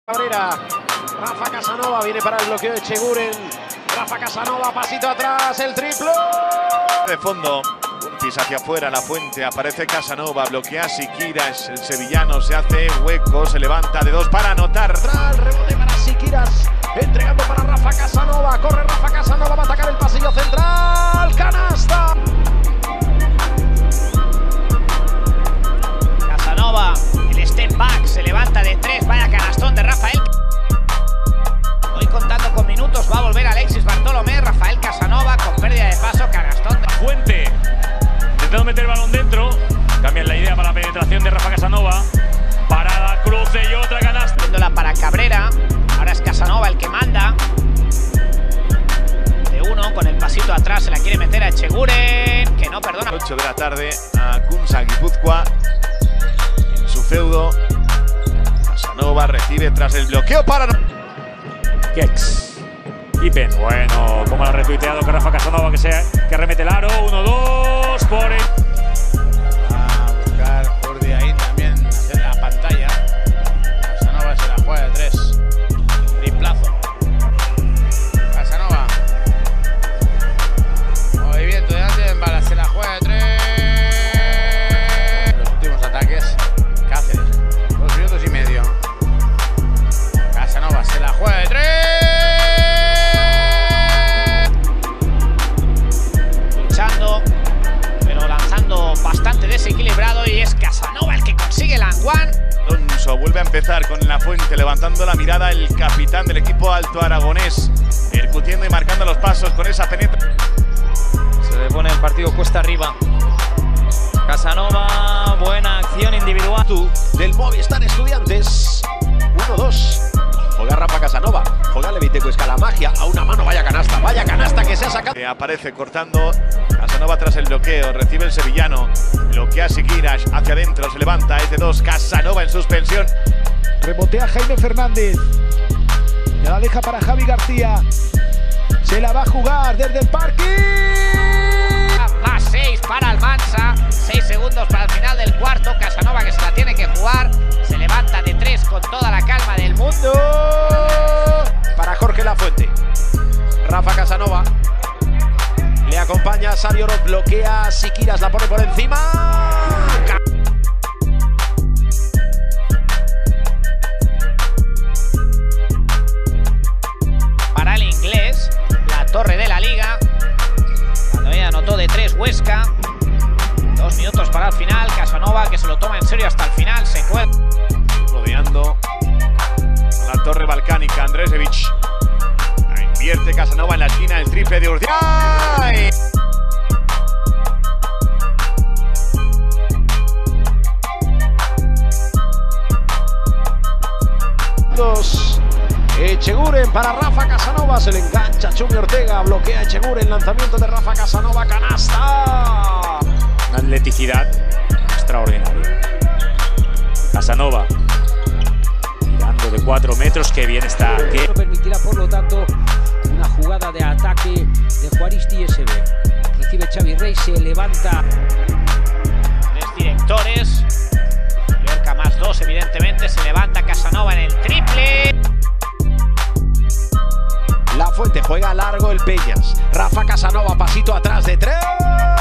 Cabrera, Rafa Casanova viene para el bloqueo de Echeguren. Rafa Casanova, pasito atrás, el triplo. De fondo, Curtis hacia afuera, La Fuente, aparece Casanova, bloquea a Siquiras, el sevillano se hace hueco, se levanta de dos para anotar. El rebote para Siquiras, entregando para Rafa Casanova, corre Rafa Casanova, va a atacar el pasillo central, canasta. Casanova, el step back, se levanta de tres, vaya canastón de Rafael. Hoy contando con minutos, va a volver Alexis Bartolomé, Rafael Casanova con pérdida de paso, canastón de Fuente, intentando meter el balón dentro, cambian la idea para la penetración de Rafa Casanova, parada, cruce y otra canasta. Viéndola para Cabrera, ahora es Casanova el que manda. De uno, con el pasito atrás, se la quiere meter a Echeguren, que no perdona. 8 de la tarde, a Kunsa Guipúzcoa, en su feudo. Casanova recibe tras el bloqueo para... Kex. Ipen, bueno, como lo ha retuiteado que Rafa Casanova que remete el aro, 1-2 por el... A buscar Jordi ahí también hacer la pantalla. Casanova se la juega de tres. Triplazo. Casanova. Movimiento de Aldenbala, se la juega de tres. Los últimos ataques, Cáceres. 2 minutos y medio. Casanova se la juega de tres. Pero lanzando bastante desequilibrado, y es Casanova el que consigue el and one. Alonso vuelve a empezar con La Fuente, levantando la mirada el capitán del equipo alto aragonés, percutiendo y marcando los pasos con esa penetración. Se le pone el partido cuesta arriba. Casanova, buena acción individual. Del Movistar Estudiantes, 1-2. Juega Rafa Casanova, juega Leviteco Escalamagia, a una mano, vaya canasta que se ha sacado. Aparece cortando Casanova tras el bloqueo, recibe el sevillano, bloquea a Siquiras, hacia adentro, se levanta, es de dos, Casanova en suspensión. Rebotea Jaime Fernández, ya la deja para Javi García, se la va a jugar desde el parque. Más 6 para Almansa, 6 segundos para el final del cuarto. Casanova que se la tiene que jugar, se levanta de 3 con toda la calma del mundo. Para Jorge La Fuente, Rafa Casanova, le acompaña Sario, bloquea a Siquiras, la pone por encima. Para el inglés, la torre de la liga, cuando ella anotó de 3 Huesca. 2 minutos para el final, Casanova que se lo toma en serio hasta el final, se cuelga. Rodeando a la torre balcánica, Andresevich. Invierte Casanova en la esquina, el triple de Urdiay. Echeguren para Rafa Casanova, se le engancha Chumi Ortega, bloquea Echeguren, lanzamiento de Rafa Casanova, canasta. Una atleticidad extraordinaria. Casanova, tirando de 4 metros, que bien está. No permitirá, por lo tanto, una jugada de ataque de Juaristi SB. Recibe Xavi Rey, se levanta. 3 directores. Llorca más 2, evidentemente. Se levanta Casanova en el triple. La Fuente juega largo el Peñas. Rafa Casanova, pasito atrás de 3.